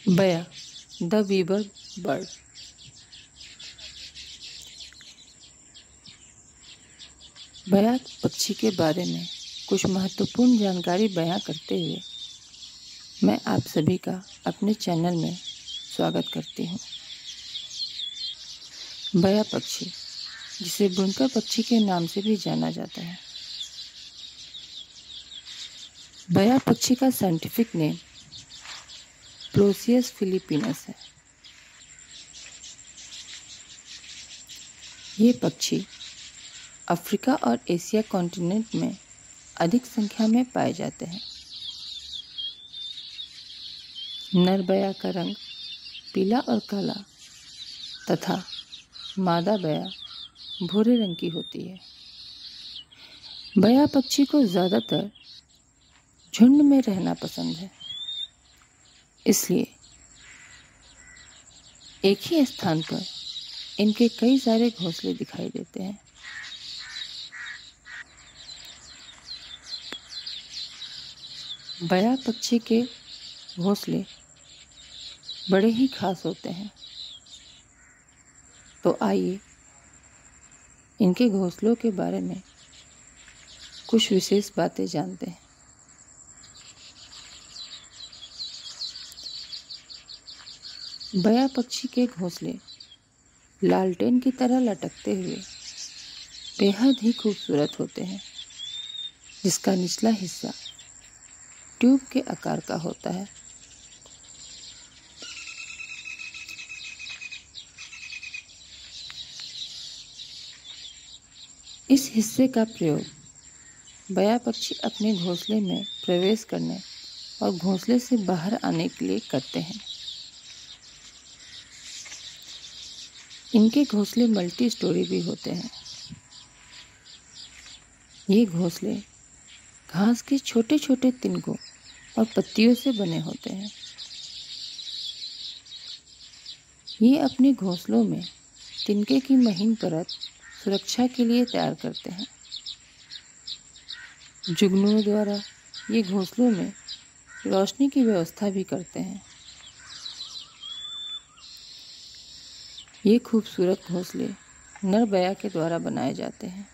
बया the Weaver bird. बया पक्षी के बारे में कुछ महत्वपूर्ण जानकारी बयां करते हुए मैं आप सभी का अपने चैनल में स्वागत करती हूँ। बया पक्षी, जिसे बुनकर पक्षी के नाम से भी जाना जाता है। बया पक्षी का साइंटिफिक नेम प्रोसियस फिलिपिनस है। ये पक्षी अफ्रीका और एशिया कॉन्टिनेंट में अधिक संख्या में पाए जाते हैं। नर बया का रंग पीला और काला तथा मादा बया भूरे रंग की होती है। बया पक्षी को ज़्यादातर झुंड में रहना पसंद है, इसलिए एक ही स्थान पर इनके कई सारे घोंसले दिखाई देते हैं। बया पक्षी के घोंसले बड़े ही खास होते हैं, तो आइए इनके घोंसलों के बारे में कुछ विशेष बातें जानते हैं। बया पक्षी के घोंसले लालटेन की तरह लटकते हुए बेहद ही खूबसूरत होते हैं, जिसका निचला हिस्सा ट्यूब के आकार का होता है। इस हिस्से का प्रयोग बया पक्षी अपने घोंसले में प्रवेश करने और घोंसले से बाहर आने के लिए करते हैं। इनके घोंसले मल्टी स्टोरी भी होते हैं। ये घोंसले घास के छोटे छोटे तिनकों और पत्तियों से बने होते हैं। ये अपने घोंसलों में तिनके की महीन परत सुरक्षा के लिए तैयार करते हैं। जुगनुओं द्वारा ये घोंसलों में रोशनी की व्यवस्था भी करते हैं। ये खूबसूरत घोंसले नर बया के द्वारा बनाए जाते हैं।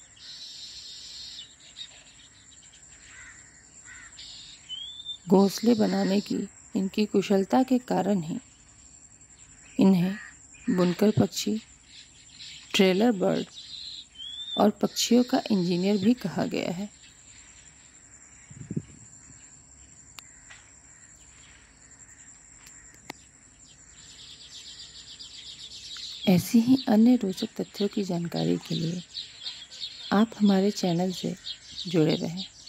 घोंसले बनाने की इनकी कुशलता के कारण ही इन्हें बुनकर पक्षी, ट्रेलर बर्ड और पक्षियों का इंजीनियर भी कहा गया है। ऐसी ही अन्य रोचक तथ्यों की जानकारी के लिए आप हमारे चैनल से जुड़े रहें।